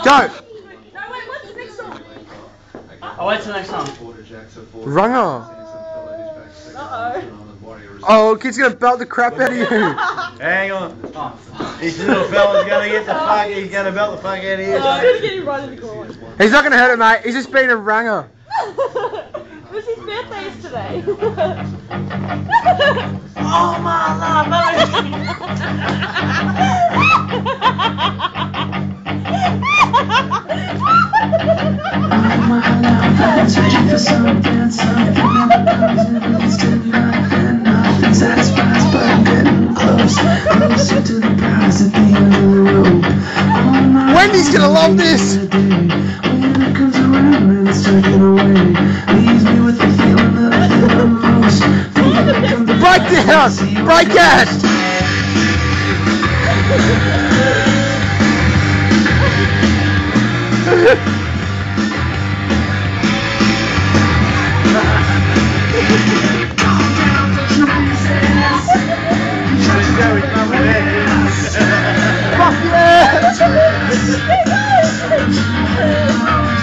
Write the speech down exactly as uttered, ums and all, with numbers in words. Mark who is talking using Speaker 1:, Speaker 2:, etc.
Speaker 1: Go!
Speaker 2: No, wait, what's the next song?
Speaker 3: Oh, wait till the next song.
Speaker 1: Runner.
Speaker 2: Uh-oh.
Speaker 1: Oh, kid's gonna belt the crap out of you.
Speaker 4: Hang on.
Speaker 3: Oh, fuck.
Speaker 4: This little fella's gonna get the fuck, he's gonna belt the fuck out of here.
Speaker 2: I'm gonna get him right in the groin.
Speaker 1: He's not gonna hurt it, mate. He's just being a ranger.
Speaker 2: It was his birthday yesterday.
Speaker 3: Oh, my love.
Speaker 5: Searching for something, something never comes in, leads to nothing, nothing satisfies, but I'm getting close, closer to the prize at the end of the rope.
Speaker 1: Wendy's gonna love this!
Speaker 5: When it comes around and it's taken away, leaves me with the feeling that I feel the most.
Speaker 1: Break down! Break it! Fuck yeah!